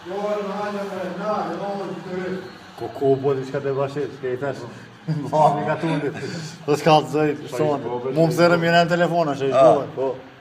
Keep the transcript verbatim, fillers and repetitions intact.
Kokoboļs, kad tev ir skaitās. Labi, kā tu man ir. Tas kāds zai, son. Mums ir vienā telefonā šeit.